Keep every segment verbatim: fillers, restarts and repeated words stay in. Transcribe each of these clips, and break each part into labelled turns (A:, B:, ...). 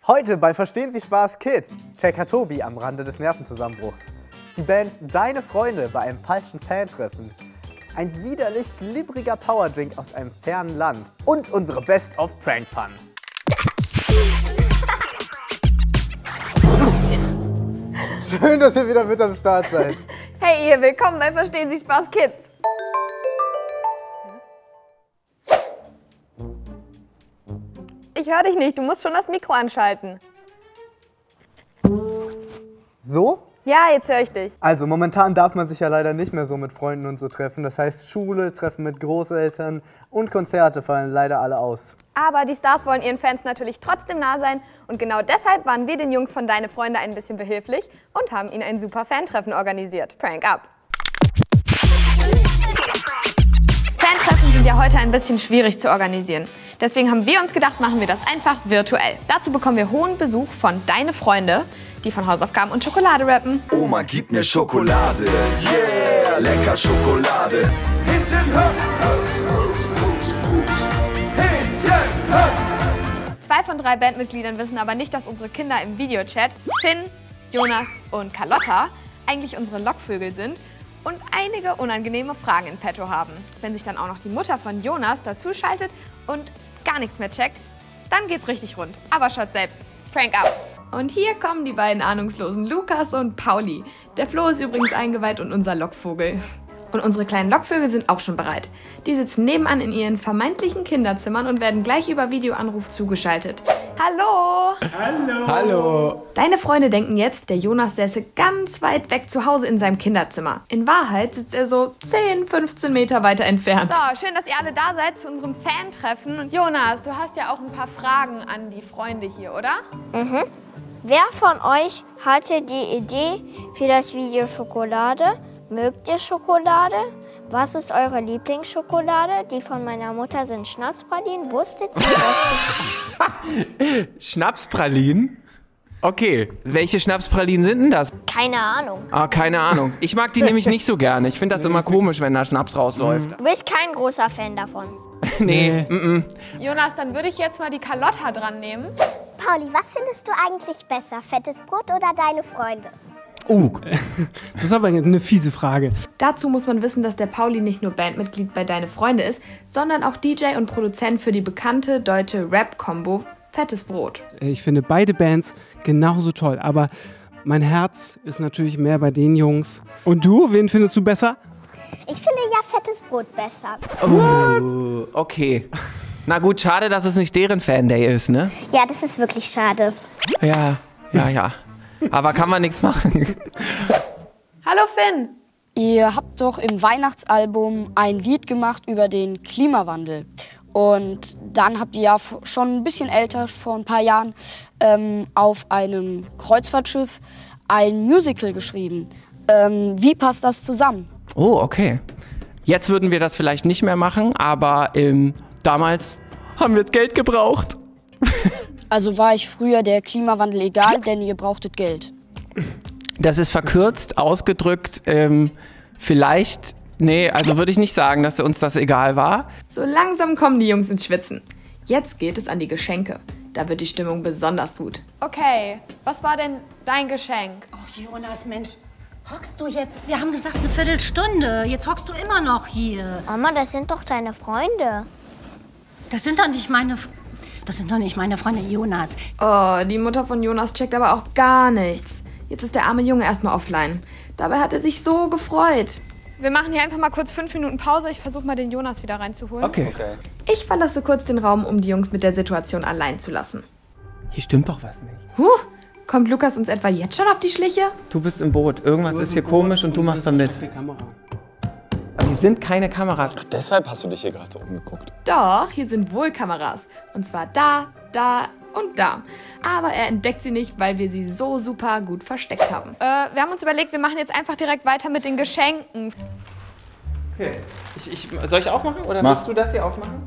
A: Heute bei Verstehen Sie Spaß Kids, Checker Tobi am Rande des Nervenzusammenbruchs. Die Band Deine Freunde bei einem falschen Fan-Treffen. Ein widerlich glibberiger Powerdrink aus einem fernen Land. Und unsere Best-of-Prank-Pun. Schön, dass ihr wieder mit am Start seid.
B: Hey ihr, willkommen bei Verstehen Sie Spaß Kids. Ich höre dich nicht, du musst schon das Mikro anschalten.
A: So?
B: Ja, jetzt höre ich dich.
A: Also momentan darf man sich ja leider nicht mehr so mit Freunden und so treffen. Das heißt Schule, Treffen mit Großeltern und Konzerte fallen leider alle aus.
B: Aber die Stars wollen ihren Fans natürlich trotzdem nah sein. Und genau deshalb waren wir den Jungs von Deine Freunde ein bisschen behilflich und haben ihnen ein super Fantreffen organisiert. Prank up! Fantreffen sind ja heute ein bisschen schwierig zu organisieren. Deswegen haben wir uns gedacht, machen wir das einfach virtuell. Dazu bekommen wir hohen Besuch von Deine Freunde, die von Hausaufgaben und Schokolade rappen.
C: Oma, gib mir Schokolade, yeah, lecker Schokolade. Bisschen höher, bisschen höher.
B: Zwei von drei Bandmitgliedern wissen aber nicht, dass unsere Kinder im Videochat, Finn, Jonas und Carlotta, eigentlich unsere Lockvögel sind und einige unangenehme Fragen in petto haben. Wenn sich dann auch noch die Mutter von Jonas dazuschaltet und gar nichts mehr checkt, dann geht's richtig rund. Aber schaut selbst, Prank up! Und hier kommen die beiden ahnungslosen Lukas und Pauli. Der Flo ist übrigens eingeweiht und unser Lockvogel. Und unsere kleinen Lockvögel sind auch schon bereit. Die sitzen nebenan in ihren vermeintlichen Kinderzimmern und werden gleich über Videoanruf zugeschaltet. Hallo!
D: Hallo! Hallo!
B: Deine Freunde denken jetzt, der Jonas säße ganz weit weg zu Hause in seinem Kinderzimmer. In Wahrheit sitzt er so zehn, fünfzehn Meter weiter entfernt. So, schön, dass ihr alle da seid zu unserem Fan-Treffen. Und Jonas, du hast ja auch ein paar Fragen an die Freunde hier, oder?
E: Mhm. Wer von euch hatte die Idee für das Video Schokolade? Mögt ihr Schokolade? Was ist eure Lieblingsschokolade? Die von meiner Mutter sind Schnapspralinen. Wusstet ihr das?
D: Schnapspralinen? Okay, welche Schnapspralinen sind denn das?
E: Keine Ahnung.
D: Ah, keine Ahnung. Ich mag die nämlich nicht so gerne. Ich finde das immer komisch, wenn da Schnaps rausläuft.
E: Du bist kein großer Fan davon.
D: Nee, mm -mm.
B: Jonas, dann würde ich jetzt mal die Carlotta dran nehmen.
F: Pauli, was findest du eigentlich besser? Fettes Brot oder Deine Freunde?
G: Uh, das ist aber eine fiese Frage.
B: Dazu muss man wissen, dass der Pauli nicht nur Bandmitglied bei Deine Freunde ist, sondern auch D J und Produzent für die bekannte deutsche Rap-Kombo Fettes Brot.
G: Ich finde beide Bands genauso toll, aber mein Herz ist natürlich mehr bei den Jungs. Und du, wen findest du besser?
F: Ich finde ja Fettes Brot besser.
D: Oh, okay. Na gut, schade, dass es nicht deren Fan-Day ist, ne?
F: Ja, das ist wirklich schade.
D: Ja, ja, ja. Aber kann man nichts machen.
B: Hallo Finn!
H: Ihr habt doch im Weihnachtsalbum ein Lied gemacht über den Klimawandel. Und dann habt ihr ja schon ein bisschen älter, vor ein paar Jahren, ähm, auf einem Kreuzfahrtschiff ein Musical geschrieben. Ähm, wie passt das zusammen?
D: Oh, okay. Jetzt würden wir das vielleicht nicht mehr machen, aber ähm, damals haben wir das Geld gebraucht.
H: Also war ich früher der Klimawandel egal, denn ihr brauchtet Geld.
D: Das ist verkürzt ausgedrückt, ähm, vielleicht, nee, also würde ich nicht sagen, dass uns das egal war.
B: So langsam kommen die Jungs ins Schwitzen. Jetzt geht es an die Geschenke. Da wird die Stimmung besonders gut. Okay, was war denn dein Geschenk?
I: Oh Jonas, Mensch, hockst du jetzt? Wir haben gesagt eine Viertelstunde. Jetzt hockst du immer noch hier.
E: Mama, das sind doch deine Freunde.
I: Das sind doch nicht meine... Das sind doch nicht meine Freunde, Jonas.
B: Oh, die Mutter von Jonas checkt aber auch gar nichts. Jetzt ist der arme Junge erstmal offline. Dabei hat er sich so gefreut. Wir machen hier einfach mal kurz fünf Minuten Pause. Ich versuche mal den Jonas wieder reinzuholen.
D: Okay. okay.
B: Ich verlasse kurz den Raum, um die Jungs mit der Situation allein zu lassen.
D: Hier stimmt doch was nicht.
B: Huh, kommt Lukas uns etwa jetzt schon auf die Schliche?
D: Du bist im Boot. Irgendwas ist hier komisch und du machst da mit. Aber hier sind keine Kameras.
J: Ach, deshalb hast du dich hier gerade so umgeguckt.
B: Doch, hier sind wohl Kameras. Und zwar da, da und da. Aber er entdeckt sie nicht, weil wir sie so super gut versteckt haben. Äh, wir haben uns überlegt, wir machen jetzt einfach direkt weiter mit den Geschenken.
D: Okay. Ich, ich, soll ich aufmachen oder
J: Mach.
D: willst du das hier aufmachen?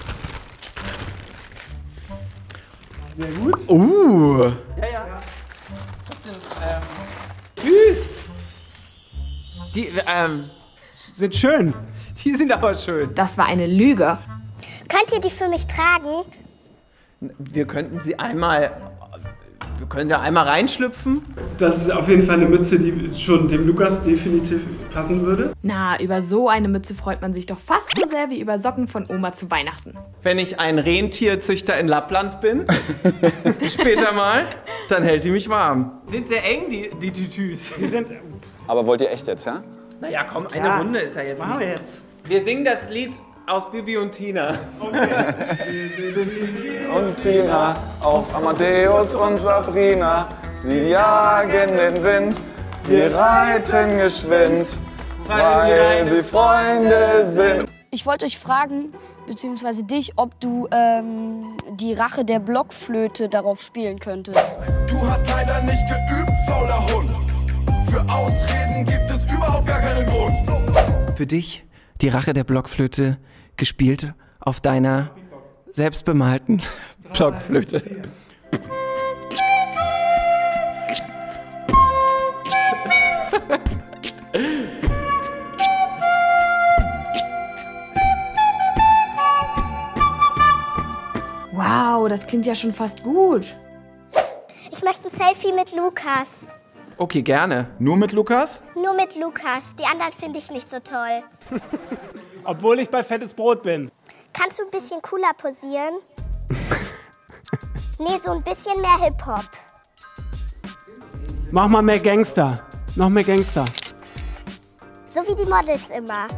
G: Sehr gut.
D: Uh.
G: Ja, ja.
D: Das sind, ähm... Tschüss. Die, ähm...
G: Sind schön.
D: Die sind aber schön.
B: Das war eine Lüge.
F: Könnt ihr die für mich tragen?
D: Wir könnten sie einmal Wir können da einmal reinschlüpfen.
G: Das ist auf jeden Fall eine Mütze, die schon dem Lukas definitiv passen würde.
B: Na, über so eine Mütze freut man sich doch fast so sehr wie über Socken von Oma zu Weihnachten.
D: Wenn ich ein Rentierzüchter in Lappland bin, später mal, dann hält die mich warm. Sind sehr eng, die, die Tütüs.
G: Die sind...
J: Aber wollt ihr echt jetzt, ja?
D: Naja, komm, eine
G: Ja,
D: Runde ist ja jetzt
G: machen wir
D: nichts.
G: jetzt.
D: Wir singen das Lied aus Bibi und Tina.
J: Und Tina auf Amadeus und Sabrina. Sie jagen den Wind, sie reiten geschwind, weil sie Freunde sind.
H: Ich wollte euch fragen, beziehungsweise dich, ob du ähm, die Rache der Blockflöte darauf spielen könntest.
C: Du hast leider nicht geübt, fauler Hund. Für Ausreden gibt es überhaupt gar keinen Grund.
D: Für dich die Rache der Blockflöte, gespielt auf deiner selbstbemalten Blockflöte.
B: Wow, das klingt ja schon fast gut.
F: Ich möchte ein Selfie mit Lukas.
D: Okay, gerne.
J: Nur mit Lukas?
F: Nur mit Lukas. Die anderen finde ich nicht so toll.
G: Obwohl ich bei Fettes Brot bin.
F: Kannst du ein bisschen cooler posieren? Nee, so ein bisschen mehr Hip-Hop.
G: Mach mal mehr Gangster. Noch mehr Gangster.
F: So wie die Models immer.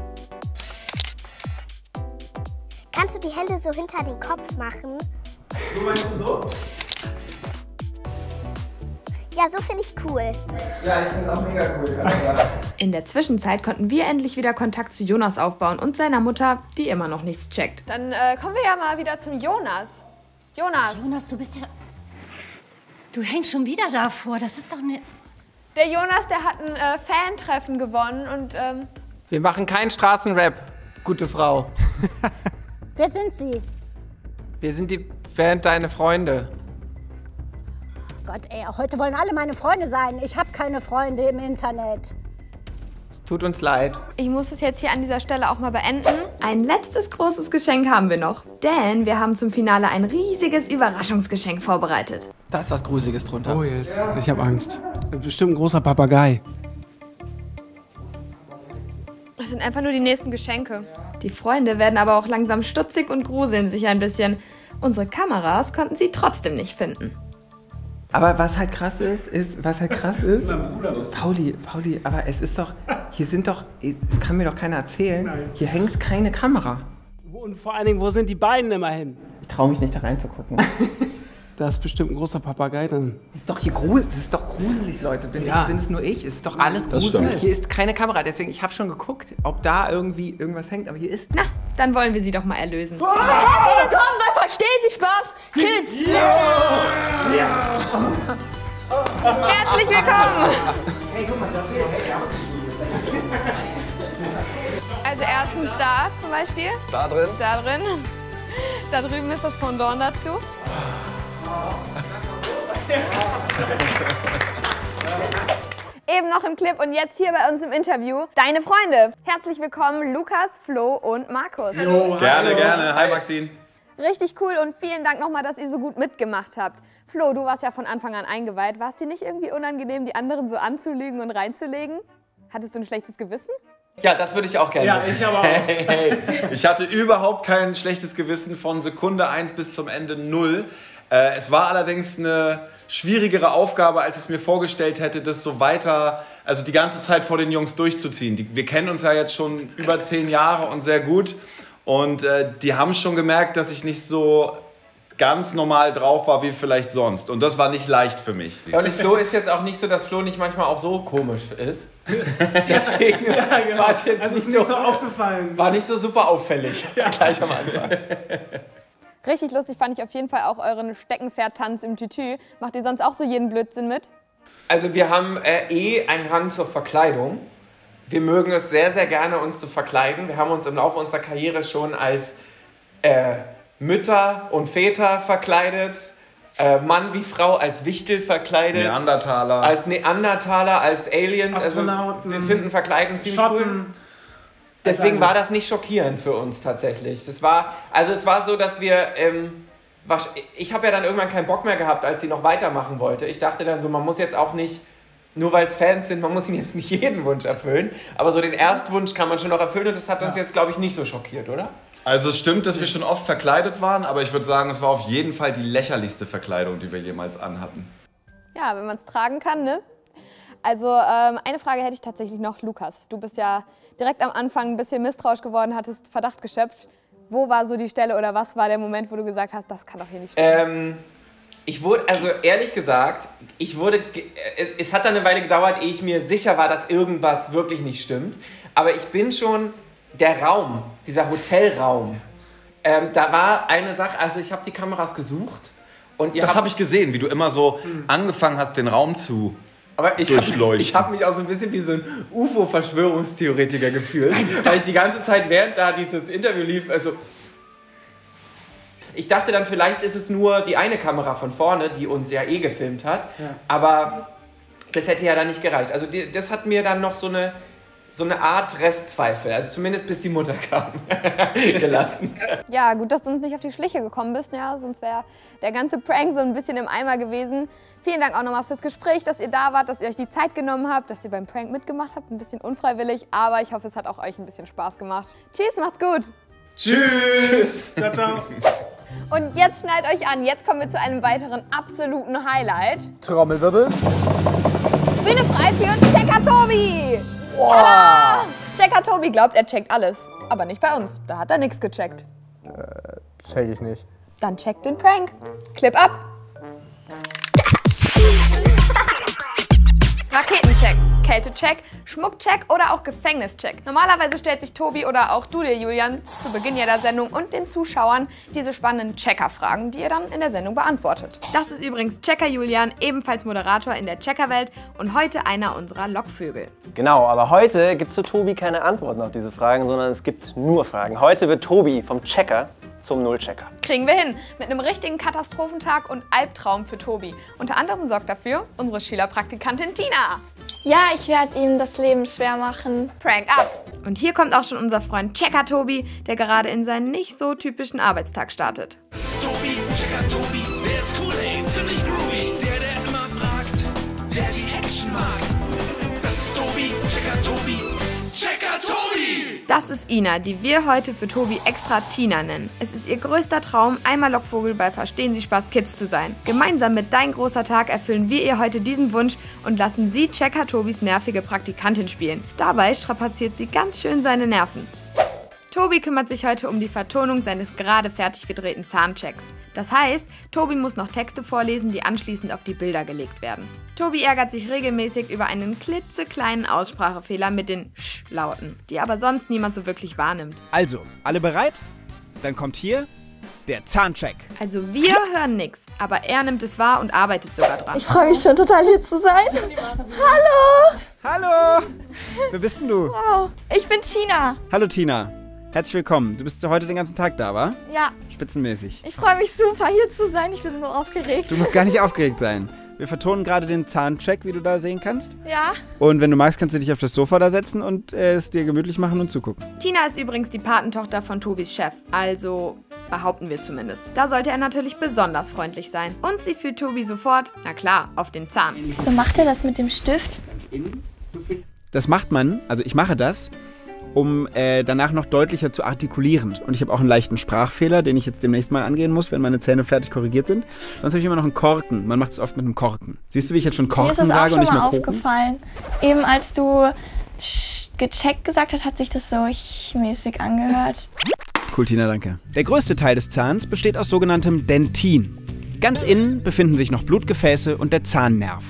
F: Kannst du die Hände so hinter den Kopf machen?
G: So meinst du so?
F: Ja, so finde ich cool.
D: Ja, ich finde es auch mega cool.
B: In der Zwischenzeit konnten wir endlich wieder Kontakt zu Jonas aufbauen und seiner Mutter, die immer noch nichts checkt. Dann äh, kommen wir ja mal wieder zum Jonas. Jonas.
I: Jonas, du bist ja... Du hängst schon wieder davor. Das ist doch eine...
B: Der Jonas, der hat ein äh, Fan-Treffen gewonnen und... Ähm
D: Wir machen keinen Straßenrap, gute Frau.
I: Wer sind Sie?
D: Wir sind die Band Deine Freunde.
I: Gott, ey, heute wollen alle meine Freunde sein. Ich habe keine Freunde im Internet.
D: Es tut uns leid.
B: Ich muss es jetzt hier an dieser Stelle auch mal beenden. Ein letztes großes Geschenk haben wir noch. Denn wir haben zum Finale ein riesiges Überraschungsgeschenk vorbereitet.
D: Da ist was Gruseliges drunter.
G: Oh yes, ich habe Angst. Bestimmt ein großer Papagei.
B: Das sind einfach nur die nächsten Geschenke. Die Freunde werden aber auch langsam stutzig und gruseln sich ein bisschen. Unsere Kameras konnten sie trotzdem nicht finden.
D: Aber was halt krass ist, ist, was halt krass ist, Pauli, Pauli, aber es ist doch, hier sind doch, es kann mir doch keiner erzählen,
G: Nein.
D: Hier hängt keine Kamera.
G: Und vor allen Dingen, wo sind die beiden immer hin?
D: Ich traue mich nicht da reinzugucken.
G: Da ist bestimmt ein großer Papagei dann.
D: Das ist doch hier gruselig, das ist doch gruselig, Leute. Bin,
G: Ja.
D: ich, bin es nur ich? Es ist doch alles
J: Das
D: gruselig.
J: stimmt.
D: Hier ist keine Kamera, deswegen, ich habe schon geguckt, ob da irgendwie irgendwas hängt, aber hier ist...
B: Na, dann wollen wir sie doch mal erlösen.
H: Herzlich willkommen bei Verstehen Sie Spaß, Kids!
B: Herzlich willkommen! Also erstens da zum Beispiel.
J: Da drin?
B: Da drin. Da drüben ist das Pendant dazu. Eben noch im Clip und jetzt hier bei uns im Interview deine Freunde. Herzlich willkommen Lukas, Flo und Markus.
J: Gerne, gerne. Hi, Maxine.
B: Richtig cool und vielen Dank nochmal, dass ihr so gut mitgemacht habt. Flo, du warst ja von Anfang an eingeweiht. War es dir nicht irgendwie unangenehm, die anderen so anzulügen und reinzulegen? Hattest du ein schlechtes Gewissen?
D: Ja, das würde ich auch gerne
G: Ja,
D: wissen.
G: ich aber auch.
K: Hey, hey, ich hatte überhaupt kein schlechtes Gewissen von Sekunde eins bis zum Ende null. Äh, es war allerdings eine schwierigere Aufgabe, als ich es mir vorgestellt hätte, das so weiter, also die ganze Zeit vor den Jungs durchzuziehen. Die, wir kennen uns ja jetzt schon über zehn Jahre und sehr gut. Und äh, die haben schon gemerkt, dass ich nicht so ganz normal drauf war wie vielleicht sonst. Und das war nicht leicht für mich.
D: Ja, und Flo ist jetzt auch nicht so, dass Flo nicht manchmal auch so komisch ist. Deswegen
G: Ja, genau.
D: war es jetzt
G: Also
D: nicht,
G: ist nicht
D: so,
G: so aufgefallen.
D: war nicht so super auffällig. Gleich am Anfang.
B: Richtig lustig fand ich auf jeden Fall auch euren Steckenpferd-Tanz im Tütü. Macht ihr sonst auch so jeden Blödsinn mit?
D: Also wir haben äh, eh einen Hang zur Verkleidung. Wir mögen es sehr, sehr gerne, uns zu verkleiden. Wir haben uns im Laufe unserer Karriere schon als äh, Mütter und Väter verkleidet, äh, Mann wie Frau als Wichtel verkleidet.
K: Neandertaler.
D: Als Neandertaler, als Aliens.
G: Astronauten.
D: Also wir finden Verkleiden ziemlich cool.
G: Schotten.
D: Deswegen
G: Also
D: war
G: alles.
D: das nicht schockierend für uns tatsächlich. Das war, also es war so, dass wir ähm, ich habe ja dann irgendwann keinen Bock mehr gehabt, als sie noch weitermachen wollte. Ich dachte dann so, man muss jetzt auch nicht, nur weil es Fans sind, man muss ihnen jetzt nicht jeden Wunsch erfüllen. Aber so den Erstwunsch kann man schon noch erfüllen und das hat uns ja. jetzt, glaube ich, nicht so schockiert, oder?
K: Also es stimmt, dass wir schon oft verkleidet waren, aber ich würde sagen, es war auf jeden Fall die lächerlichste Verkleidung, die wir jemals anhatten.
B: Ja, wenn man es tragen kann, ne? Also ähm, eine Frage hätte ich tatsächlich noch, Lukas. Du bist ja direkt am Anfang ein bisschen misstrauisch geworden, hattest Verdacht geschöpft. Wo war so die Stelle oder was war der Moment, wo du gesagt hast, das kann doch hier nicht stimmen?
D: Ähm, ich wurde, also ehrlich gesagt, ich wurde, es, es hat dann eine Weile gedauert, ehe ich mir sicher war, dass irgendwas wirklich nicht stimmt. Aber ich bin schon, der Raum, dieser Hotelraum, ähm, da war eine Sache, also ich habe die Kameras gesucht. Und ihr
K: das
D: habt,
K: habe ich gesehen, wie du immer so hm. angefangen hast, den Raum zu
D: Aber ich habe hab mich auch so ein bisschen wie so ein U F O-Verschwörungstheoretiker gefühlt, weil ich die ganze Zeit, während da dieses Interview lief, also ich dachte dann, vielleicht ist es nur die eine Kamera von vorne, die uns ja eh gefilmt hat, ja. aber das hätte ja dann nicht gereicht. Also die, das hat mir dann noch so eine, so eine Art Restzweifel, also zumindest bis die Mutter kam, gelassen.
B: Ja, gut, dass du uns nicht auf die Schliche gekommen bist, ja, sonst wäre der ganze Prank so ein bisschen im Eimer gewesen. Vielen Dank auch nochmal fürs Gespräch, dass ihr da wart, dass ihr euch die Zeit genommen habt, dass ihr beim Prank mitgemacht habt, ein bisschen unfreiwillig, aber ich hoffe, es hat auch euch ein bisschen Spaß gemacht. Tschüss, macht's gut.
K: Tschüss.
G: Ciao, ciao.
B: Und jetzt schnallt euch an, jetzt kommen wir zu einem weiteren absoluten Highlight.
A: Trommelwirbel.
B: Bühne frei für Checker Tobi.
A: Wow.
B: Tada! Checker Tobi glaubt, er checkt alles, aber nicht bei uns, da hat er nichts gecheckt.
A: Äh, check ich nicht.
B: Dann checkt den Prank. Clip ab. Raketencheck, Kältecheck, Schmuckcheck oder auch Gefängnischeck. Normalerweise stellt sich Tobi oder auch du dir, Julian, zu Beginn jeder Sendung und den Zuschauern diese spannenden Checker-Fragen, die ihr dann in der Sendung beantwortet. Das ist übrigens Checker Julian, ebenfalls Moderator in der Checkerwelt und heute einer unserer Lockvögel.
L: Genau, aber heute gibt es zu Tobi keine Antworten auf diese Fragen, sondern es gibt nur Fragen. Heute wird Tobi vom Checker zum Nullchecker.
B: Kriegen wir hin. Mit einem richtigen Katastrophentag und Albtraum für Tobi. Unter anderem sorgt dafür unsere Schülerpraktikantin Tina.
M: Ja, ich werde ihm das Leben schwer machen.
B: Prank ab. Und hier kommt auch schon unser Freund Checker Tobi, der gerade in seinen nicht so typischen Arbeitstag startet.
C: Das ist Tobi, Checker Tobi, der ist cool, ey, ziemlich groovy. Der, der immer fragt, wer die Action mag. Das ist Tobi, Checker Tobi, Checker Tobi!
B: Das ist Ina, die wir heute für Tobi extra Tina nennen. Es ist ihr größter Traum, einmal Lockvogel bei Verstehen Sie Spaß Kids zu sein. Gemeinsam mit Dein großer Tag erfüllen wir ihr heute diesen Wunsch und lassen sie Checker Tobis nervige Praktikantin spielen. Dabei strapaziert sie ganz schön seine Nerven. Tobi kümmert sich heute um die Vertonung seines gerade fertig gedrehten Zahnchecks. Das heißt, Tobi muss noch Texte vorlesen, die anschließend auf die Bilder gelegt werden. Tobi ärgert sich regelmäßig über einen klitzekleinen Aussprachefehler mit den Sch-Lauten, die aber sonst niemand so wirklich wahrnimmt.
N: Also, alle bereit? Dann kommt hier der Zahncheck.
B: Also wir hören nichts, aber er nimmt es wahr und arbeitet sogar dran.
M: Ich freue mich schon total, hier zu sein. Hallo!
N: Hallo! Wer bist denn du?
M: Wow, ich bin Tina.
N: Hallo Tina. Herzlich willkommen. Du bist heute den ganzen Tag da, wa?
M: Ja.
N: Spitzenmäßig.
M: Ich freue mich super, hier zu sein. Ich bin so aufgeregt.
N: Du musst gar nicht aufgeregt sein. Wir vertonen gerade den Zahncheck, wie du da sehen kannst.
M: Ja.
N: Und wenn du magst, kannst du dich auf das Sofa da setzen und äh, es dir gemütlich machen und zugucken.
B: Tina ist übrigens die Patentochter von Tobis Chef. Also behaupten wir zumindest. Da sollte er natürlich besonders freundlich sein. Und sie führt Tobi sofort, na klar, auf den Zahn.
M: So macht er das mit dem Stift?
N: Das macht man, also ich mache das, um äh, danach noch deutlicher zu artikulieren. Und ich habe auch einen leichten Sprachfehler, den ich jetzt demnächst mal angehen muss, wenn meine Zähne fertig korrigiert sind. Sonst habe ich immer noch einen Korken. Man macht es oft mit einem Korken. Siehst du, wie ich jetzt schon Korken sage und nicht mehr Korken? Mir ist das auch schon mal
M: aufgefallen. Eben als du gecheckt gesagt hast, hat sich das so mäßig angehört.
N: Cool, Tina, danke. Der größte Teil des Zahns besteht aus sogenanntem Dentin. Ganz innen befinden sich noch Blutgefäße und der Zahnnerv.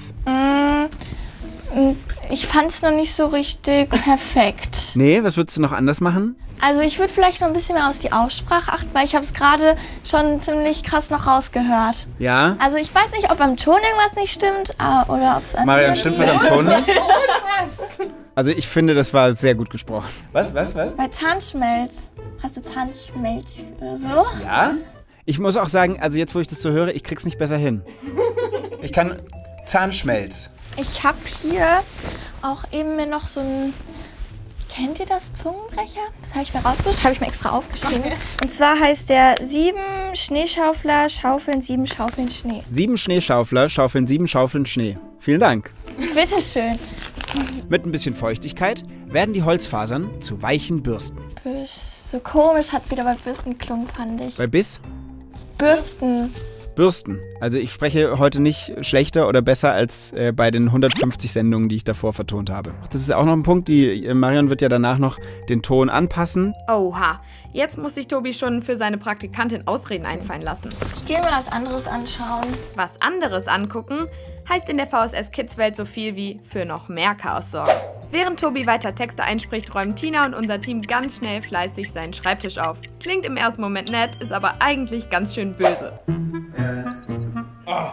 M: Mm, ich fand es noch nicht so richtig perfekt.
N: Nee, was würdest du noch anders machen?
M: Also ich würde vielleicht noch ein bisschen mehr auf die Aussprache achten, weil ich habe es gerade schon ziemlich krass noch rausgehört.
N: Ja?
M: Also ich weiß nicht, ob beim Ton irgendwas nicht stimmt oder ob es an
N: Marian, stimmt was am Ton nicht? Also ich finde, das war sehr gut gesprochen. Was, was, was?
M: Bei Zahnschmelz. Hast du Zahnschmelz oder so?
N: Ja? Ich muss auch sagen, also jetzt, wo ich das so höre, ich krieg's nicht besser hin. Ich kann Zahnschmelz.
M: Ich habe hier auch eben mir noch so ein Kennt ihr das Zungenbrecher? Das habe ich mir rausgesucht, habe ich mir extra aufgeschrieben. Und zwar heißt der sieben Schneeschaufler schaufeln sieben Schaufeln Schnee.
N: Sieben Schneeschaufler schaufeln sieben Schaufeln Schnee. Vielen Dank.
M: Bitteschön.
N: Mit ein bisschen Feuchtigkeit werden die Holzfasern zu weichen Bürsten.
M: So komisch hat es wieder bei Bürsten geklungen, fand ich.
N: Bei Biss?
M: Bürsten.
N: Bürsten. Also ich spreche heute nicht schlechter oder besser als äh, bei den hundertfünfzig Sendungen, die ich davor vertont habe. Das ist auch noch ein Punkt, die äh, Marion wird ja danach noch den Ton anpassen.
B: Oha, jetzt muss sich Tobi schon für seine Praktikantin Ausreden einfallen lassen.
M: Ich gehe mir was anderes anschauen.
B: Was anderes angucken heißt in der V S S Kids Welt so viel wie für noch mehr Chaos sorgen. Während Tobi weiter Texte einspricht, räumen Tina und unser Team ganz schnell fleißig seinen Schreibtisch auf. Klingt im ersten Moment nett, ist aber eigentlich ganz schön böse.
N: Oh.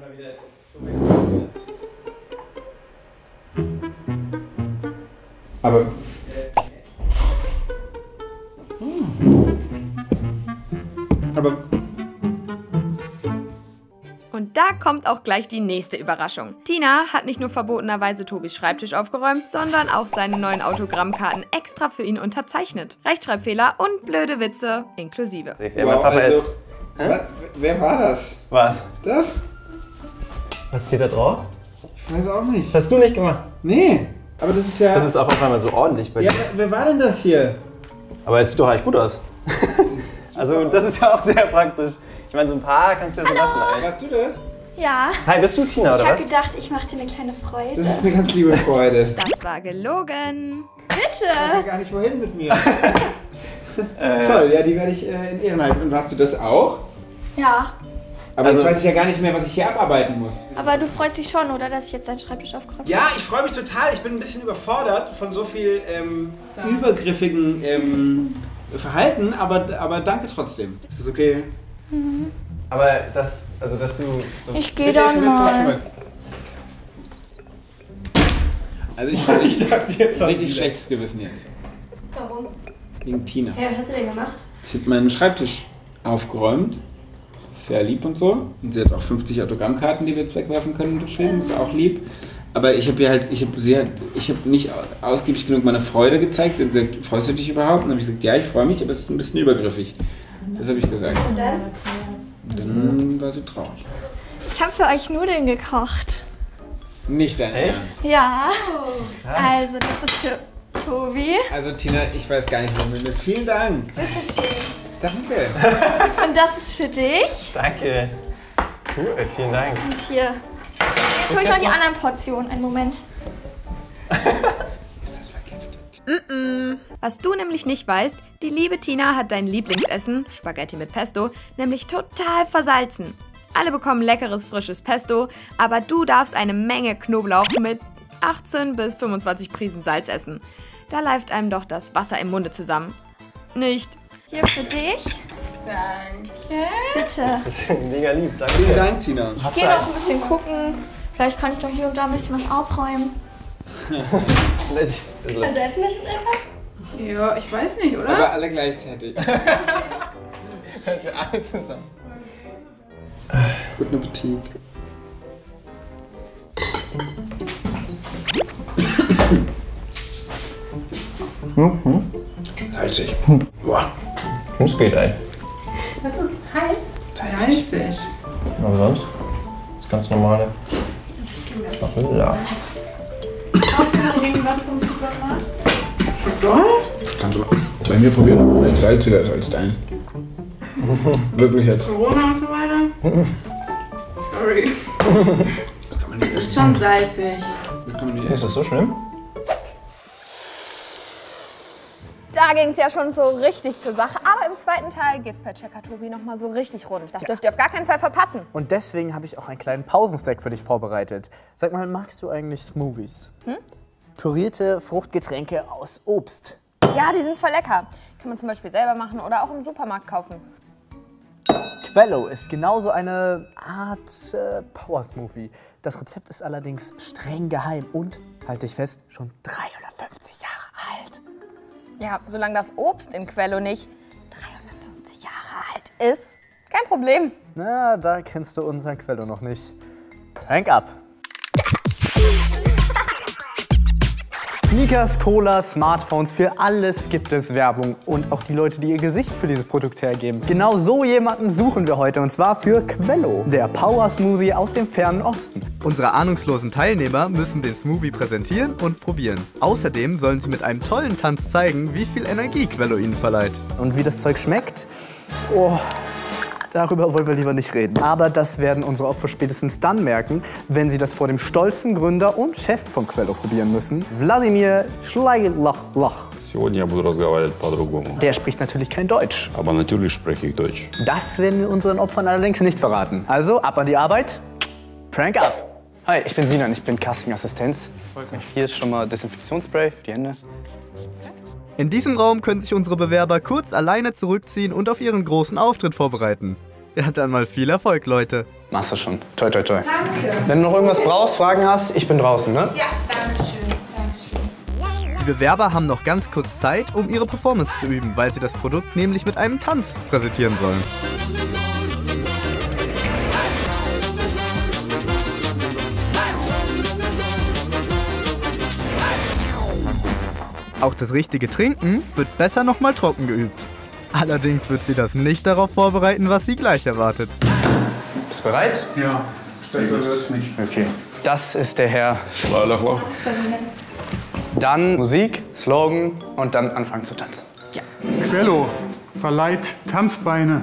N: Aber... Hm. Aber...
B: Und da kommt auch gleich die nächste Überraschung. Tina hat nicht nur verbotenerweise Tobis Schreibtisch aufgeräumt, sondern auch seine neuen Autogrammkarten extra für ihn unterzeichnet. Rechtschreibfehler und blöde Witze inklusive.
L: Ja, wow, also,
N: was, wer war das?
L: Was?
N: Das?
L: Was steht da drauf?
N: Ich weiß auch nicht.
L: Das hast du nicht gemacht?
N: Nee, aber das ist ja...
L: Das ist auf einmal so ordentlich bei dir.
N: Ja, wer war denn das hier?
L: Aber es sieht doch eigentlich gut aus. Also das ist ja auch sehr praktisch. Ich meine, so ein paar kannst du ja so lassen. Ey.
N: Warst du das?
M: Ja.
L: Hi, bist du Tina,
M: ich
L: oder
M: hab
L: was?
M: Ich habe gedacht, ich mache dir eine kleine Freude.
N: Das ist eine ganz liebe Freude.
B: Das war gelogen.
M: Bitte.
N: Ich weiß ja gar nicht, wohin mit mir. äh. Toll, ja, die werde ich äh, in Ehren halten. Und warst du das auch?
M: Ja.
N: Aber
L: also,
N: jetzt weiß ich ja gar nicht mehr, was ich hier abarbeiten muss.
M: Aber du freust dich schon, oder, dass ich jetzt deinen Schreibtisch aufgeräumt habe?
N: Ja, ich freue mich total. Ich bin ein bisschen überfordert von so viel ähm, so. übergriffigen ähm, Verhalten, aber, aber danke trotzdem. Ist das okay?
M: Mhm.
L: Aber das, also dass du... So
M: ich gehe dann mal.
N: Also ich, ich dachte jetzt schon richtig schlechtes Gewissen jetzt.
M: Warum?
N: Wegen Tina.
M: Ja, was hast du denn gemacht?
N: Ich habe meinen Schreibtisch aufgeräumt. Sehr lieb und so. Und sie hat auch fünfzig Autogrammkarten, die wir jetzt wegwerfen können, unterschrieben. Das ist auch lieb. Aber ich habe ihr halt, ich habe sehr, ich habe nicht ausgiebig genug meine Freude gezeigt. Sie hat gesagt, freust du dich überhaupt? Und dann habe ich gesagt, ja, ich freue mich, aber es ist ein bisschen übergriffig. Das habe ich gesagt.
M: Und dann?
N: Und dann war sie traurig.
M: Ich habe für euch Nudeln gekocht.
N: Nicht dein Ernst?
M: Ja. Oh, also das ist für Tobi.
N: Also Tina, ich weiß gar nicht, warum. Vielen Dank.
M: Bitte schön.
N: Danke.
M: Und das ist für dich.
L: Danke. Cool, vielen Dank.
M: Und hier. Jetzt hole ich noch die anderen Portionen. Einen Moment.
N: Ist das vergiftet?
B: Mm-mm. Was du nämlich nicht weißt, die liebe Tina hat dein Lieblingsessen, Spaghetti mit Pesto, nämlich total versalzen. Alle bekommen leckeres, frisches Pesto, aber du darfst eine Menge Knoblauch mit achtzehn bis fünfundzwanzig Prisen Salz essen. Da läuft einem doch das Wasser im Munde zusammen. Nicht?
M: Hier für dich.
B: Danke.
M: Bitte.
L: Das ist mega lieb, danke.
N: Vielen Dank, Tina.
M: Ich gehe noch ein bisschen gucken. Vielleicht kann ich doch hier und da ein bisschen was aufräumen.
L: Also
M: essen wir es jetzt einfach?
O: Ja, ich weiß nicht, oder?
N: Aber alle gleichzeitig.
L: Wir alle zusammen.
N: Guten Appetit.
L: Mhm.
N: Salzig.
L: Boah. Das geht, ey.
O: Was ist heiß?
N: Salzig.
O: Salzig.
L: Aber sonst? Das ganz normale. Ja.
N: Kannst du bei mir probieren. Ein salziger ist als dein. Wirklich jetzt.
O: Corona und so weiter. Sorry.
N: Das kann man nicht
O: Das ist schon salzig.
N: Das kann man nicht
L: Ist das so schlimm?
B: Da ging es ja schon so richtig zur Sache, aber im zweiten Teil geht's bei Checker Tobi nochmal so richtig rund. Das dürft ihr auf gar keinen Fall verpassen.
A: Und deswegen habe ich auch einen kleinen Pausenstack für dich vorbereitet. Sag mal, magst du eigentlich Smoothies?
B: Hm?
A: Pürierte Fruchtgetränke aus Obst.
B: Ja, die sind voll lecker. Kann man zum Beispiel selber machen oder auch im Supermarkt kaufen.
A: Quello ist genauso eine Art äh, Power Smoothie. Das Rezept ist allerdings streng geheim und, halt dich fest, schon dreihundertfünfzig Jahre alt.
B: Ja, solange das Obst in Quello nicht dreihundertfünfzig Jahre alt ist, kein Problem.
A: Na, da kennst du unseren Quello noch nicht. Prank up! Sneakers, Cola, Smartphones, für alles gibt es Werbung. Und auch die Leute, die ihr Gesicht für dieses Produkt hergeben. Genau so jemanden suchen wir heute, und zwar für Quello, der Power Smoothie aus dem fernen Osten.
P: Unsere ahnungslosen Teilnehmer müssen den Smoothie präsentieren und probieren. Außerdem sollen sie mit einem tollen Tanz zeigen, wie viel Energie Quello ihnen verleiht.
A: Und wie das Zeug schmeckt? Oh, darüber wollen wir lieber nicht reden. Aber das werden unsere Opfer spätestens dann merken, wenn sie das vor dem stolzen Gründer und Chef von Quello probieren müssen, Wladimir Schleilachlach.
Q: Сегодня я буду разговаривать по-другому.
A: Der spricht natürlich kein Deutsch.
Q: Aber natürlich spreche ich Deutsch.
A: Das werden wir unseren Opfern allerdings nicht verraten. Also ab an die Arbeit. Prank up. Hi, ich bin Sinan, ich bin Casting-Assistenz. Hier ist schon mal Desinfektionsspray für die Hände.
P: In diesem Raum können sich unsere Bewerber kurz alleine zurückziehen und auf ihren großen Auftritt vorbereiten. Ja, dann mal viel Erfolg, Leute.
A: Machst du schon. Toi, toi, toi.
M: Danke.
A: Wenn du noch irgendwas brauchst, Fragen hast, ich bin draußen, ne?
M: Ja, danke schön.
P: Die Bewerber haben noch ganz kurz Zeit, um ihre Performance zu üben, weil sie das Produkt nämlich mit einem Tanz präsentieren sollen. Auch das richtige Trinken wird besser noch mal trocken geübt. Allerdings wird sie das nicht darauf vorbereiten, was sie gleich erwartet.
A: Bist du bereit?
R: Ja, besser wird's nicht.
A: Okay. Das ist der Herr Schleilachlach. Dann Musik, Slogan und dann anfangen zu tanzen.
M: Ja.
R: Quello verleiht Tanzbeine.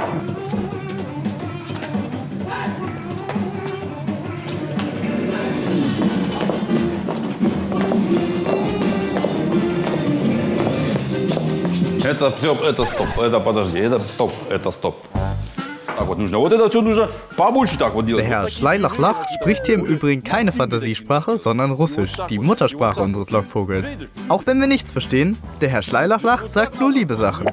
Q: Это все, это стоп, это подожди, это стоп, это стоп. Так вот нужно, вот это все нужно побольше так вот делать.
P: Der Herr Schleilachlach spricht hier im Übrigen keine Fantasiesprache, sondern Russisch, die Muttersprache unseres Lockvogels. Auch wenn wir nichts verstehen, der Herr Schleilachlach sagt nur liebe Sachen.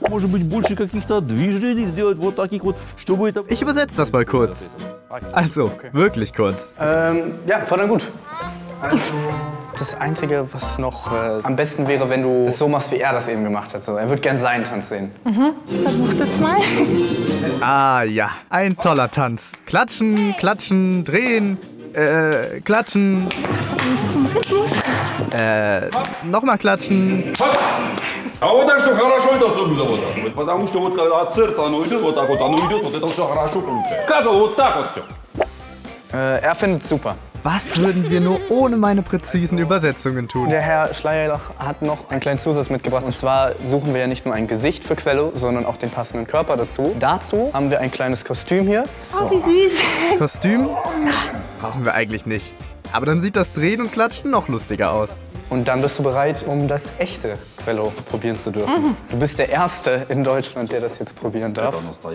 P: Ich übersetze das mal kurz. Also, wirklich kurz.
A: Ähm, ja, voll dann gut. Also, das Einzige, was noch äh, am besten wäre, wenn du es so machst, wie er das eben gemacht hat. So, er würde gern seinen Tanz sehen.
M: Mhm. Versuch das mal.
P: Ah ja, ein toller Tanz. Klatschen, klatschen, drehen, äh, klatschen.
M: Nicht zum Rhythmus.
P: Äh, nochmal klatschen.
Q: А вот так что хорошо это все было вот так вот, потому что вот когда от сердца оно идет, вот так вот оно идет, вот это все хорошо получается. Казал, вот так вот все.
A: Äh, er findet super.
P: Was würden wir nur ohne meine präzisen Übersetzungen tun?
A: Der Herr Schleierlach hat noch einen kleinen Zusatz mitgebracht. Und zwar suchen wir ja nicht nur ein Gesicht für Quello, sondern auch den passenden Körper dazu. Dazu haben wir ein kleines Kostüm hier.
M: So. Oh, wie süß.
P: Kostüm? Brauchen wir eigentlich nicht. Aber dann sieht das Drehen und Klatschen noch lustiger aus.
A: Und dann bist du bereit, um das echte Quello probieren zu dürfen. Mhm. Du bist der Erste in Deutschland, der das jetzt probieren darf.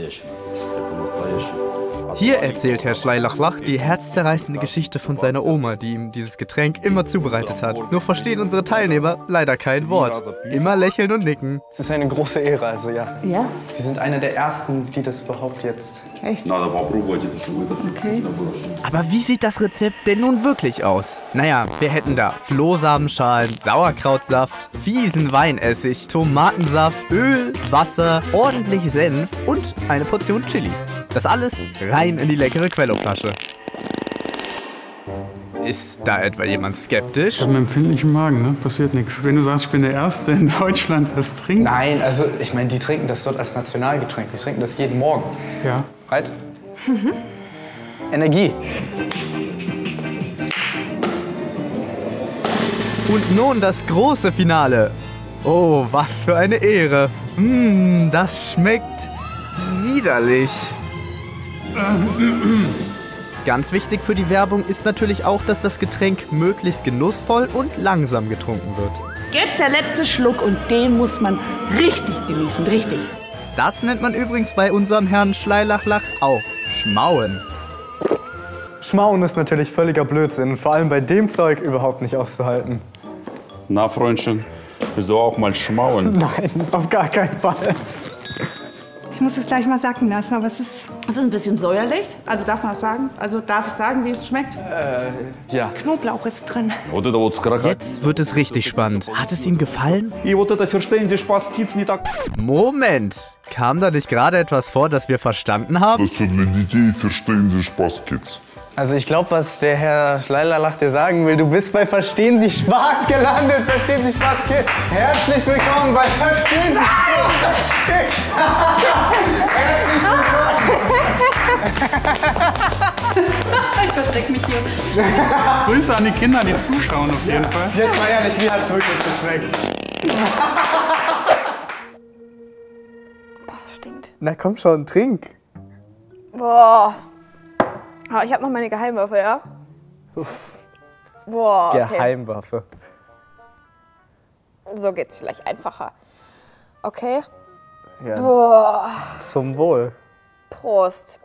P: Hier erzählt Herr Schleilachlach die herzzerreißende Geschichte von seiner Oma, die ihm dieses Getränk immer zubereitet hat. Nur verstehen unsere Teilnehmer leider kein Wort. Immer lächeln und nicken.
A: Es ist eine große Ehre, also ja.
M: Ja?
A: Sie sind einer der Ersten, die das überhaupt jetzt...
M: Echt?
P: Okay. Aber wie sieht das Rezept denn nun wirklich aus? Naja, wir hätten da Flohsamenschalen, Sauerkrautsaft, fiesen Weinessig, Tomatensaft, Öl, Wasser, ordentlich Senf und eine Portion Chili. Das alles rein in die leckere Quello-Flasche. Ist da etwa jemand skeptisch?
R: Ich habe einen empfindlichen Magen, ne? Passiert nichts. Wenn du sagst, ich bin der Erste in Deutschland, der es trinkt.
A: Nein, also ich meine, die trinken das dort als Nationalgetränk. Die trinken das jeden Morgen.
R: Ja.
A: Halt. Mhm. Energie.
P: Und nun das große Finale. Oh, was für eine Ehre. Mmh, das schmeckt widerlich. Ganz wichtig für die Werbung ist natürlich auch, dass das Getränk möglichst genussvoll und langsam getrunken wird.
S: Jetzt der letzte Schluck und den muss man richtig genießen, richtig.
P: Das nennt man übrigens bei unserem Herrn Schleilachlach auch Schmauen.
A: Schmauen ist natürlich völliger Blödsinn, vor allem bei dem Zeug überhaupt nicht auszuhalten.
Q: Na, Freundchen, willst du auch mal schmauen?
A: Nein, auf gar keinen Fall.
S: Ich muss es gleich mal sacken lassen, aber es ist, es ist ein bisschen säuerlich. Also darf man das sagen? Also darf ich sagen, wie es schmeckt?
A: Äh, ja.
S: Knoblauch ist drin.
P: Jetzt wird es richtig spannend. Hat es ihm gefallen? Moment! Kam da nicht gerade etwas vor, das wir verstanden haben?
T: Das für die детей verstehen Sie Spaß, Kids.
A: Also ich glaube, was der Herr Schleilerlach dir sagen will, du bist bei Verstehen Sie Spaß gelandet. Verstehen Sie Spaß Kids. Herzlich willkommen bei Verstehen Sie Spaß Kids. Herzlich willkommen.
O: Ich verstecke mich hier.
R: Grüße an die Kinder, die zuschauen auf jeden Fall.
A: Jetzt mal ehrlich, wie hat's wirklich geschmeckt?
B: Boah, das stinkt.
A: Na komm schon, trink.
B: Boah. Aber ich habe noch meine Geheimwaffe, ja? Boah, okay.
A: Geheimwaffe.
B: So geht's vielleicht einfacher. Okay.
A: Ja.
B: Boah.
A: Zum Wohl.
B: Prost.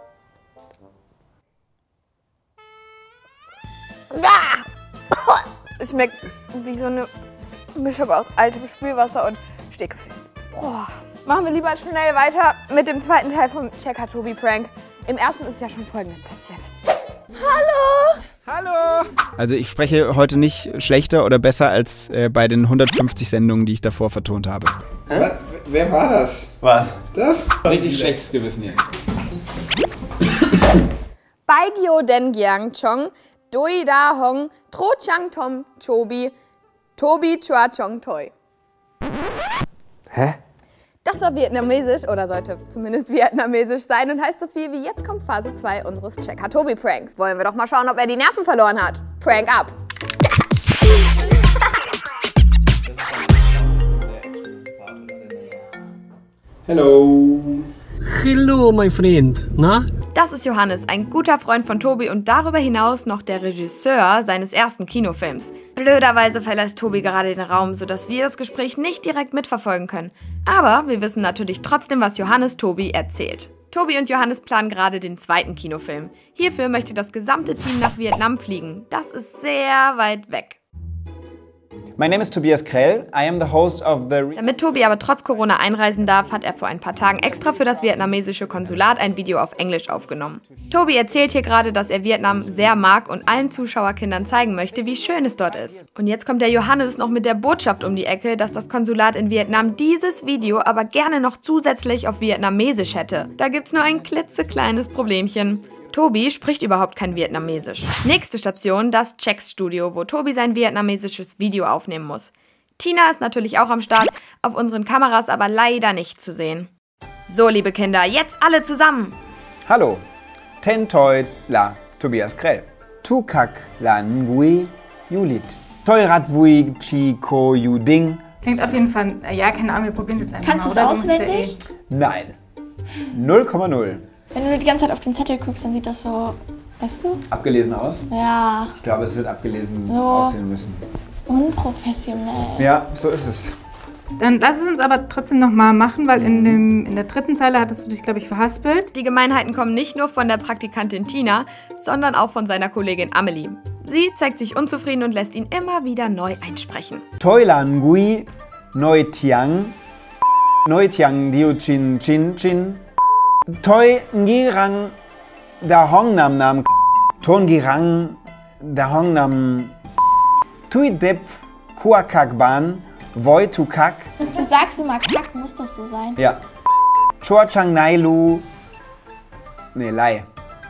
B: Ah! Es schmeckt wie so eine Mischung aus altem Spülwasser und Stickefüßen. Boah. Machen wir lieber schnell weiter mit dem zweiten Teil vom Checker-Tobi-Prank. Im ersten ist ja schon Folgendes passiert. Hallo!
N: Hallo! Also ich spreche heute nicht schlechter oder besser als äh, bei den hundertfünfzig Sendungen, die ich davor vertont habe.
J: Was? Wer war das?
N: Was?
J: Das?
N: Richtig schlechtes Gewissen jetzt.
B: Baigyo Dengyang Chong, Doi Da Hong, Tro Chang Tom Chobi, Tobi Chua Chong Toi.
A: Hä?
B: Das war vietnamesisch oder sollte zumindest vietnamesisch sein und heißt so viel wie jetzt kommt Phase zwei unseres Checker-Tobi-Pranks. Wollen wir doch mal schauen, ob er die Nerven verloren hat. Prank ab!
J: Hello!
T: Hello, my friend. Na?
B: Das ist Johannes, ein guter Freund von Tobi und darüber hinaus noch der Regisseur seines ersten Kinofilms. Blöderweise verlässt Tobi gerade den Raum, sodass wir das Gespräch nicht direkt mitverfolgen können. Aber wir wissen natürlich trotzdem, was Johannes Tobi erzählt. Tobi und Johannes planen gerade den zweiten Kinofilm. Hierfür möchte das gesamte Team nach Vietnam fliegen. Das ist sehr weit weg.
N: My name is Tobias Krell. I am the host of the...
B: Damit Tobi aber trotz Corona einreisen darf, hat er vor ein paar Tagen extra für das vietnamesische Konsulat ein Video auf Englisch aufgenommen. Tobi erzählt hier gerade, dass er Vietnam sehr mag und allen Zuschauerkindern zeigen möchte, wie schön es dort ist. Und jetzt kommt der Johannes noch mit der Botschaft um die Ecke, dass das Konsulat in Vietnam dieses Video aber gerne noch zusätzlich auf Vietnamesisch hätte. Da gibt's nur ein klitzekleines Problemchen. Tobi spricht überhaupt kein Vietnamesisch. Nächste Station, das Checks-Studio, wo Tobi sein vietnamesisches Video aufnehmen muss. Tina ist natürlich auch am Start, auf unseren Kameras aber leider nicht zu sehen. So, liebe Kinder, jetzt alle zusammen!
N: Hallo, Ten Toi La Tobias Krell. Tu Kak Lan Ngui Julit. Toi Rat Vui Chi Ko Yu Ding.
O: Klingt auf jeden Fall, ja, keine Ahnung, wir probieren jetzt einfach
M: Kannst
O: mal.
M: Kannst du es auswendig?
N: Nein. null Komma null.
M: Wenn du die ganze Zeit auf den Zettel guckst, dann sieht das so, weißt du?
N: Abgelesen aus?
M: Ja.
N: Ich glaube, es wird abgelesen
M: So.
N: aussehen müssen.
M: Unprofessionell.
N: Ja, so ist es.
O: Dann lass es uns aber trotzdem noch mal machen, weil in, dem, in der dritten Zeile hattest du dich, glaube ich, verhaspelt.
B: Die Gemeinheiten kommen nicht nur von der Praktikantin Tina, sondern auch von seiner Kollegin Amelie. Sie zeigt sich unzufrieden und lässt ihn immer wieder neu einsprechen.
N: Toi Lan Ngui Noi Tiang Noi Tiang Diu Chin Chin Chin Toi Ngirang Da Hong Nam Nam Ton Girang Da Hong Nam Tui Dep Kuakak Ban Voi Tu Kak.
M: Du sagst immer Kack, muss das so sein?
N: Ja. Chua Chang Nai Lu. Nee, Lai.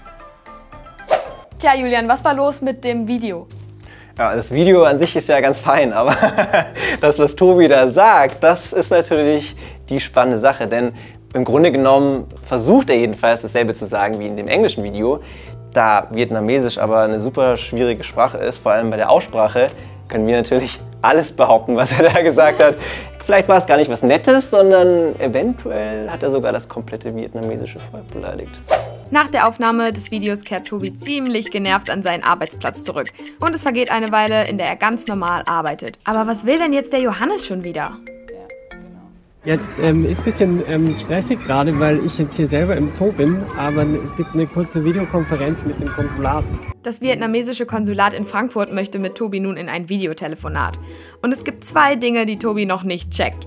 B: Tja, Julian, was war los mit dem Video?
L: Ja, das Video an sich ist ja ganz fein, aber das, was Tobi da sagt, das ist natürlich die spannende Sache, denn im Grunde genommen versucht er jedenfalls dasselbe zu sagen wie in dem englischen Video. Da Vietnamesisch aber eine super schwierige Sprache ist, vor allem bei der Aussprache, können wir natürlich alles behaupten, was er da gesagt hat. Vielleicht war es gar nicht was Nettes, sondern eventuell hat er sogar das komplette vietnamesische Volk beleidigt.
B: Nach der Aufnahme des Videos kehrt Tobi ziemlich genervt an seinen Arbeitsplatz zurück. Und es vergeht eine Weile, in der er ganz normal arbeitet. Aber was will denn jetzt der Johannes schon wieder?
T: Jetzt ähm, ist ein bisschen ähm, stressig gerade, weil ich jetzt hier selber im Zoo bin, aber es gibt eine kurze Videokonferenz mit dem Konsulat.
B: Das vietnamesische Konsulat in Frankfurt möchte mit Tobi nun in ein Videotelefonat. Und es gibt zwei Dinge, die Tobi noch nicht checkt.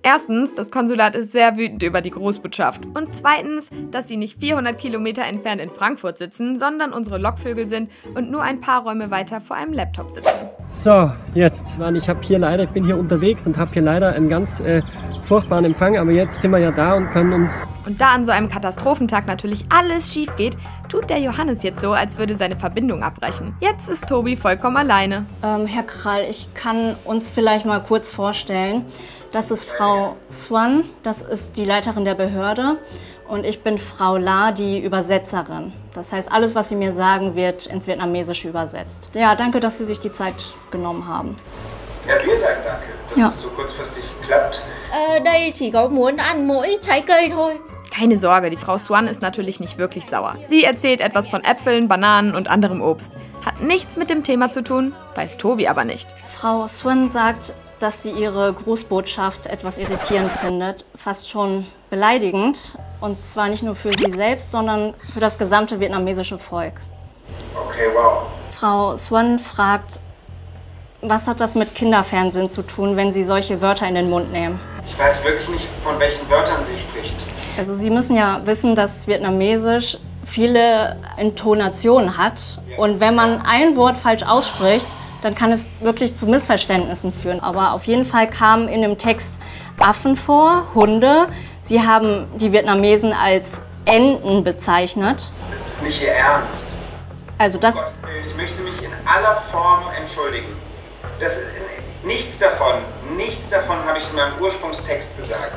B: Erstens, das Konsulat ist sehr wütend über die Großbotschaft. Und zweitens, dass sie nicht vierhundert Kilometer entfernt in Frankfurt sitzen, sondern unsere Lockvögel sind und nur ein paar Räume weiter vor einem Laptop sitzen.
T: So, jetzt, Mann, ich habe hier leider, ich bin hier unterwegs und habe hier leider einen ganz äh, furchtbaren Empfang, aber jetzt sind wir ja da und können uns...
B: Und da an so einem Katastrophentag natürlich alles schief geht, tut der Johannes jetzt so, als würde seine Verbindung abbrechen. Jetzt ist Tobi vollkommen alleine.
U: Ähm, Herr Krall, ich kann uns vielleicht mal kurz vorstellen. Das ist Frau Swan, das ist die Leiterin der Behörde. Und ich bin Frau La, die Übersetzerin. Das heißt, alles, was Sie mir sagen, wird ins Vietnamesische übersetzt. Ja, danke, dass Sie sich die Zeit genommen haben.
V: Ja, wir sagen danke, dass
U: Ja.
V: es so kurzfristig klappt.
W: Ờ, đây chỉ có muốn ăn mỗi trái cây thôi.
B: Keine Sorge, die Frau Swan ist natürlich nicht wirklich sauer. Sie erzählt etwas von Äpfeln, Bananen und anderem Obst. Hat nichts mit dem Thema zu tun, weiß Tobi aber nicht.
U: Frau Swan sagt, dass sie ihre Grußbotschaft etwas irritierend findet, fast schon beleidigend. Und zwar nicht nur für sie selbst, sondern für das gesamte vietnamesische Volk.
V: Okay, wow.
U: Frau Swan fragt, was hat das mit Kinderfernsehen zu tun, wenn Sie solche Wörter in den Mund nehmen?
V: Ich weiß wirklich nicht, von welchen Wörtern sie spricht.
U: Also Sie müssen ja wissen, dass Vietnamesisch viele Intonationen hat. Und wenn man ein Wort falsch ausspricht, dann kann es wirklich zu Missverständnissen führen. Aber auf jeden Fall kamen in dem Text Affen vor, Hunde. Sie haben die Vietnamesen als Enten bezeichnet.
V: Das ist nicht Ihr Ernst.
U: Also das...
V: Gottes Willen, ich möchte mich in aller Form entschuldigen. Das, nichts davon, nichts davon habe ich in meinem Ursprungstext gesagt.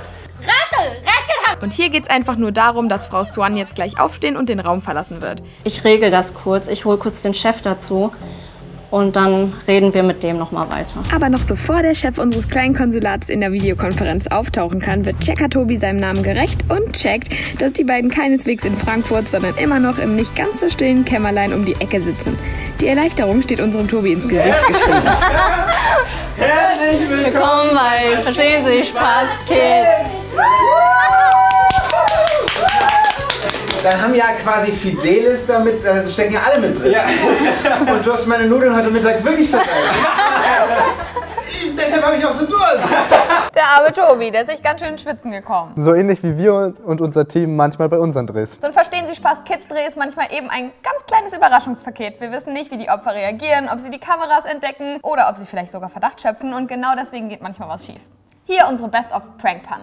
B: Und hier geht es einfach nur darum, dass Frau Swan jetzt gleich aufstehen und den Raum verlassen wird.
U: Ich regel das kurz, ich hole kurz den Chef dazu und dann reden wir mit dem nochmal weiter.
B: Aber noch bevor der Chef unseres kleinen Konsulats in der Videokonferenz auftauchen kann, wird Checker Tobi seinem Namen gerecht und checkt, dass die beiden keineswegs in Frankfurt, sondern immer noch im nicht ganz so stillen Kämmerlein um die Ecke sitzen. Die Erleichterung steht unserem Tobi ins Gesicht geschrieben.
U: Herzlich willkommen bei Verstehen Sie Spaß Kids!
N: Dann haben ja quasi Fidelis damit, also stecken ja alle mit drin.
A: Ja.
N: Und du hast meine Nudeln heute Mittag wirklich verteilt. Deshalb habe ich auch so Durst.
B: Der arme Tobi, der ist sich ganz schön ins Schwitzen gekommen.
A: So ähnlich wie wir und unser Team manchmal bei unseren Drehs.
B: So ein Verstehen Sie Spaß Kids Dreh ist manchmal eben ein ganz kleines Überraschungspaket. Wir wissen nicht, wie die Opfer reagieren, ob sie die Kameras entdecken oder ob sie vielleicht sogar Verdacht schöpfen und genau deswegen geht manchmal was schief. Hier unsere Best of Prank Pun.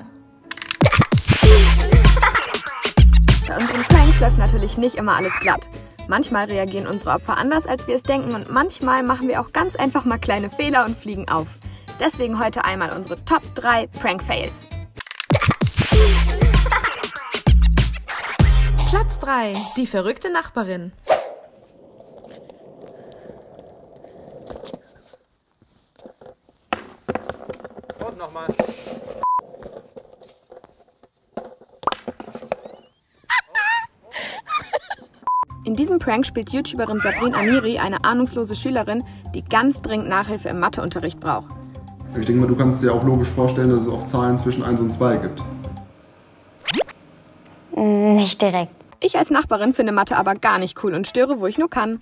B: Bei unseren Pranks läuft natürlich nicht immer alles glatt. Manchmal reagieren unsere Opfer anders, als wir es denken und manchmal machen wir auch ganz einfach mal kleine Fehler und fliegen auf. Deswegen heute einmal unsere Top drei Prank-Fails.
X: Platz drei. Die verrückte Nachbarin.
A: Und nochmal.
B: In diesem Prank spielt YouTuberin Sabrina Amiri eine ahnungslose Schülerin, die ganz dringend Nachhilfe im Matheunterricht braucht.
Y: Ich denke mal, du kannst dir auch logisch vorstellen, dass es auch Zahlen zwischen eins und zwei gibt.
E: Nicht direkt.
B: Ich als Nachbarin finde Mathe aber gar nicht cool und störe, wo ich nur kann.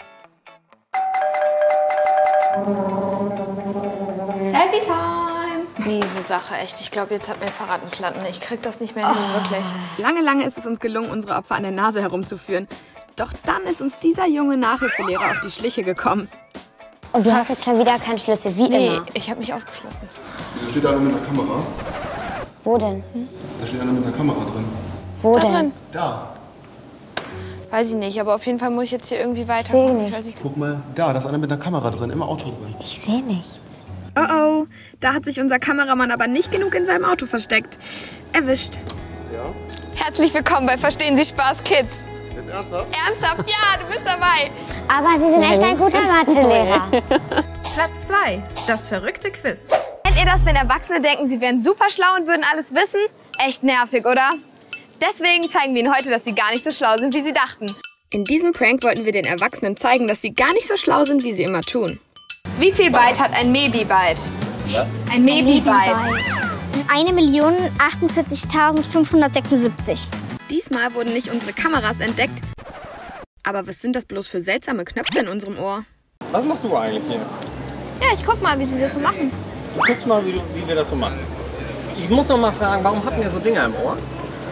X: Selfie-Time! Miese Sache, echt. Ich glaube, jetzt hat mein Fahrrad einen Platten. Ich krieg das nicht mehr hin, wirklich.
B: Lange, lange ist es uns gelungen, unsere Opfer an der Nase herumzuführen. Doch dann ist uns dieser junge Nachhilfelehrer auf die Schliche gekommen.
E: Und du hast jetzt schon wieder keinen Schlüssel, wie
X: Nee,
E: immer.
X: ich habe mich ausgeschlossen.
Y: Da steht einer mit einer Kamera.
E: Wo denn?
Y: Da steht einer mit einer Kamera drin.
E: Wo
X: Da
E: denn?
X: drin.
Y: Da.
X: Weiß ich nicht, aber auf jeden Fall muss ich jetzt hier irgendwie weiter.
E: seh nichts.
X: Ich weiß nicht.
Y: Guck mal, da, da ist einer mit einer Kamera drin, im Auto drin.
E: Ich sehe nichts.
B: Oh oh, da hat sich unser Kameramann aber nicht genug in seinem Auto versteckt. Erwischt.
Y: Ja?
B: Herzlich willkommen bei Verstehen Sie Spaß Kids.
Y: Jetzt ernsthaft?
B: Ernsthaft? Ja, du bist dabei.
E: Aber Sie sind echt ein guter Mathelehrer.
X: Platz zwei. Das verrückte Quiz.
B: Kennt ihr das, wenn Erwachsene denken, sie wären super schlau und würden alles wissen? Echt nervig, oder? Deswegen zeigen wir Ihnen heute, dass sie gar nicht so schlau sind, wie sie dachten. In diesem Prank wollten wir den Erwachsenen zeigen, dass sie gar nicht so schlau sind, wie sie immer tun. Wie viel Byte hat ein Mebi-Byte?
Y: Was?
B: Ein Mebi-Byte.
F: eine Million achtundvierzigtausendfünfhundertsechsundsiebzig.
B: Diesmal wurden nicht unsere Kameras entdeckt. Aber was sind das bloß für seltsame Knöpfe in unserem Ohr?
Z: Was machst du eigentlich hier?
B: Ja, ich guck mal, wie sie das so machen.
Z: Du guckst mal, wie, du, wie wir das so machen.
L: Ich muss noch mal fragen, warum habt ihr so Dinger im Ohr?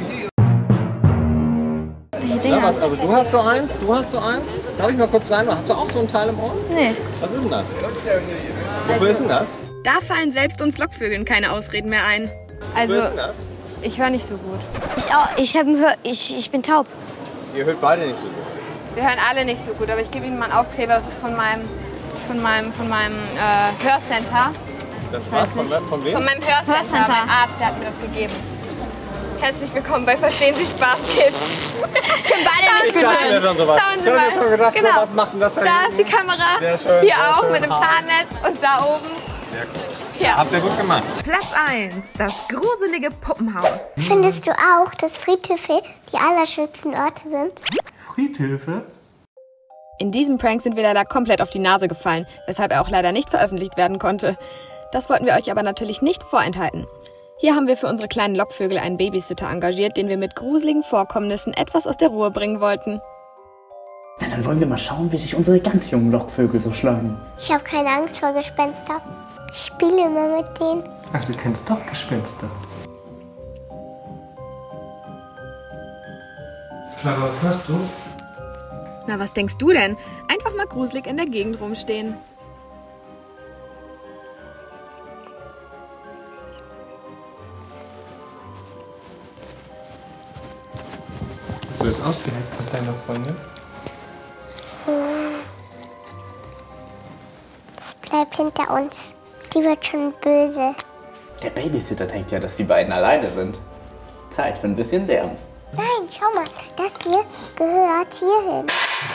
B: Dinger.
L: Ja, was, also du hast so eins, du hast so eins. Darf ich mal kurz sein? Hast du auch so ein Teil im Ohr?
B: Nee.
L: Was ist denn das? Wofür ist denn das?
B: Da fallen selbst uns Lockvögeln keine Ausreden mehr ein. Also,
L: Wofür ist denn das?
B: ich höre nicht so gut.
E: Ich auch. Ich, hab, ich, ich bin taub.
L: Ihr hört beide nicht so gut.
B: Wir hören alle nicht so gut, aber ich gebe Ihnen mal einen Aufkleber. Das ist von meinem, von meinem, von meinem äh, Hörcenter.
L: Das war's von, von wem?
B: Von meinem Hörcenter.
E: Hörcenter.
B: Mein Arzt, der hat mir das gegeben. Herzlich willkommen bei Verstehen Sie Spaß, Kids. Können beide nicht gut hören.
L: Schon so was.
B: Schauen Sie
L: ich
B: mal.
L: hab mir schon gedacht,
B: Genau.
L: so, was macht denn das da
B: Da
L: hinten?
B: ist die Kamera.
L: Sehr schön,
B: Hier
L: sehr
B: auch
L: schön.
B: mit dem Tarnnetz und da oben.
L: Sehr gut.
B: Ja.
L: Habt ihr gut gemacht.
D: Platz eins, das gruselige Puppenhaus.
F: Findest du auch, dass Friedhöfe die allerschönsten Orte sind?
G: Friedhöfe?
B: In diesem Prank sind wir leider komplett auf die Nase gefallen, weshalb er auch leider nicht veröffentlicht werden konnte. Das wollten wir euch aber natürlich nicht vorenthalten. Hier haben wir für unsere kleinen Lockvögel einen Babysitter engagiert, den wir mit gruseligen Vorkommnissen etwas aus der Ruhe bringen wollten.
H: Na, dann wollen wir mal schauen, wie sich unsere ganz jungen Lockvögel so schlagen.
F: Ich habe keine Angst vor Gespenstern. Ich spiele immer mit denen.
G: Ach, du kennst doch Gespenster. Clara, was hast du?
B: Na, was denkst du denn? Einfach mal gruselig in der Gegend rumstehen.
G: Hast du das ausgeheckt mit deiner Freundin?
F: Das bleibt hinter uns. Die wird schon böse.
H: Der Babysitter denkt ja, dass die beiden alleine sind. Zeit für ein bisschen Lärm.
F: Nein, schau mal. Das hier gehört hierhin.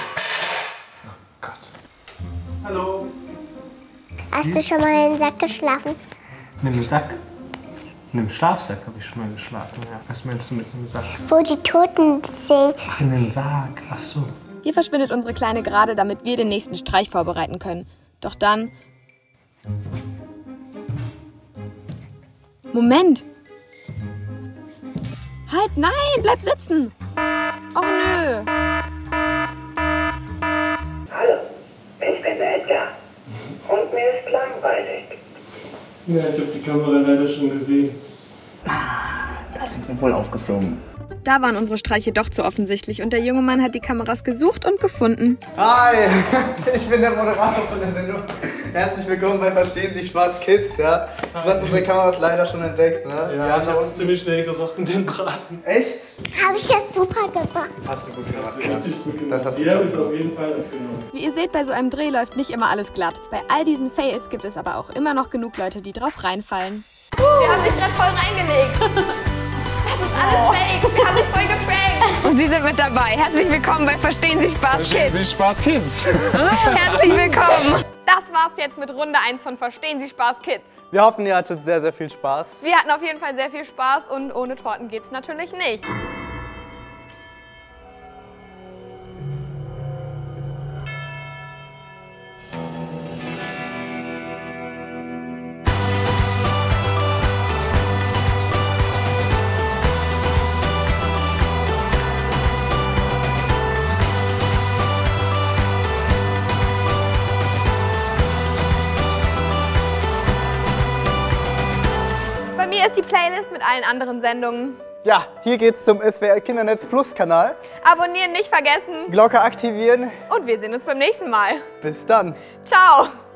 G: Hallo.
F: Hast du schon mal in den Sack geschlafen?
G: In einem Sack? In einem Schlafsack habe ich schon mal geschlafen. Ja. Was meinst du mit einem Sack?
F: Wo die Toten sind.
G: Ach, in einem Sarg. Ach so.
B: Hier verschwindet unsere Kleine gerade, damit wir den nächsten Streich vorbereiten können. Doch dann... Moment! Halt, nein, bleib sitzen! Och nö!
I: Hallo, ich bin der Edgar. Und mir ist langweilig.
G: Ja, ich habe die Kamera leider schon gesehen.
H: Da sind wir wohl aufgeflogen.
B: Da waren unsere Streiche doch zu offensichtlich und der junge Mann hat die Kameras gesucht und gefunden.
A: Hi, ich bin der Moderator von der Sendung. Herzlich willkommen bei Verstehen Sie Spaß Kids, ja. Du hast unsere Kameras leider schon entdeckt, ne?
G: Ja, ich hab's ziemlich schnell gerochen, den Braten.
A: Echt?
F: Habe ich das super gemacht.
A: Hast du gut gemacht.
G: Das ist richtig gut gemacht.
A: Das hast du
G: Die habe
A: top
G: ich auf jeden Fall aufgenommen.
B: Wie ihr seht, bei so einem Dreh läuft nicht immer alles glatt. Bei all diesen Fails gibt es aber auch immer noch genug Leute, die drauf reinfallen. Wir haben dich gerade voll reingelegt. Das ist alles fake. Wir haben dich voll geprankt. Und Sie sind mit dabei. Herzlich willkommen bei Verstehen Sie Spaß Kids.
J: Verstehen Sie Spaß Kids.
B: Herzlich willkommen. Das war's jetzt mit Runde eins von Verstehen Sie Spaß Kids.
A: Wir hoffen, ihr hattet sehr, sehr viel Spaß.
B: Wir hatten auf jeden Fall sehr viel Spaß und ohne Torten geht's natürlich nicht. Bei mir ist die Playlist mit allen anderen Sendungen.
A: Ja, hier geht's zum S W R Kindernetz Plus Kanal.
B: Abonnieren nicht vergessen.
A: Glocke aktivieren.
B: Und wir sehen uns beim nächsten Mal.
A: Bis dann.
B: Ciao.